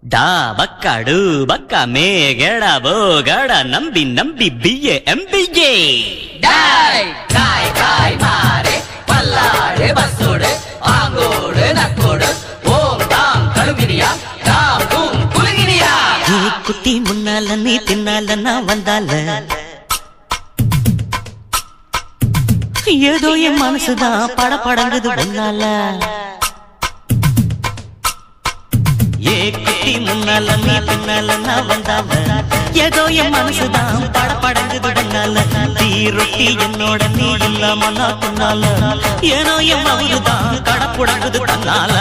டா பக்காடு பக்கா மே கேடா போ கேடா நம்பி நம்பி பிஏ எம்பிஏ டாய் காய் காய் மாரே பல்லாடு பஸ்ஸோடு ஆங்கோடு நக்கோடு ஓம் தாம் கழுவினியா தாம் தூம் குலுங்கினியா குட்டி முன்னால நீ தின்னால நான் வந்தால ஏதோ என் மனசுதான் படபடங்குது ஒன்னால ஏ குட்டி முன்னால நீ பின்னால நான் வந்தால ஏதோ என் மனசுதான் படபடங்குது ஒன்னால தீ ரொட்டி என்னோட நீ இல்லாம நான் தின்னால ஏனோ என் மவுதான் கடப்புடங்குது தன்னால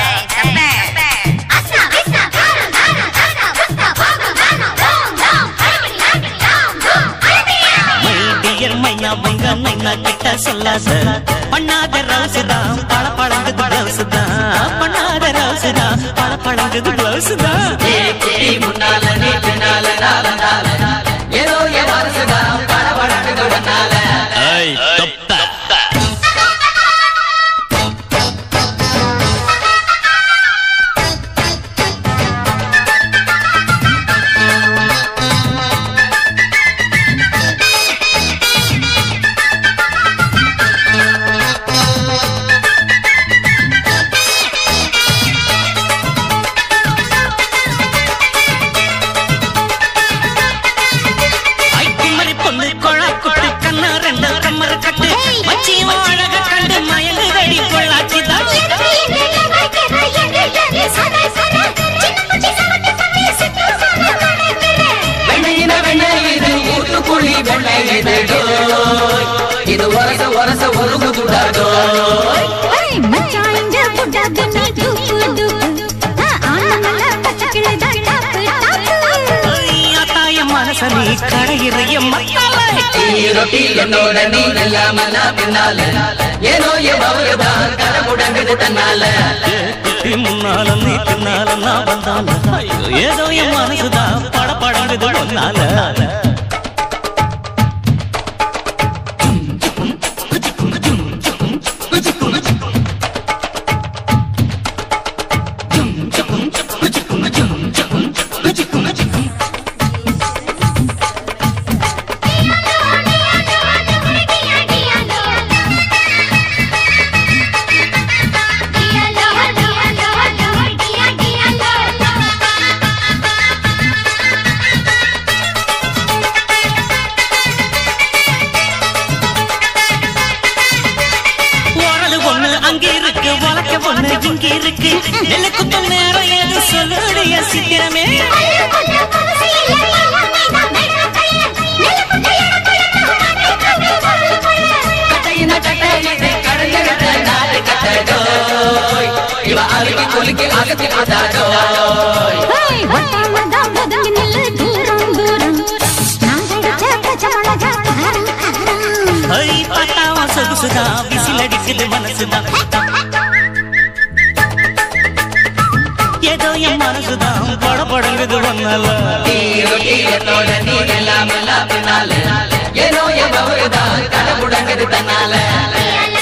கிட்ட சொல்லாத பண்ணாத ரவுசுதான் பழ பழங்குது பிளவுசுதான் பண்ணாத ரவுசுதான் பழ பழங்குது பிளவுசுதான் முன்னால நீ பின்னால ஏதோ என் மனசுதான் பட பழங்குது ஒன்னால இது வரச வரச உருகுதுடாடோ மச்சான் இங்க புடாத நீ டூப்பு டூப்பு ஆனமல பச்சக்கிளை டாப்பு டாப்பு ஆத்தாய மனசனி கடையிறைய மத்தால ரொட்டி என்னோட நீ இல்லாம நான் பின்னால ஏனோ என் பவருதான் கடமுடங்குது தன்னால முன்னால நீ பின்னால நான் வந்தால ஏதோ என் மனசுதான் படபடங்குது ஒன்னால இங்க இருக்கு எனக்கு நேரம் ஏது சொல்லுடைய சீக்கிரமே இவ அருகி கொலுக்கி அகத்தி போட்டாடோ பட்டாவா சொகுசுதான் விசில் அடிக்குது மனசுதான் ஏதோ என் மனசுதான் படபடங்குது ஒன்னால என்னோட நீ எல்லாம் பின்னால ஏனோ என் பவருதான் கடமுடங்குது தன்னால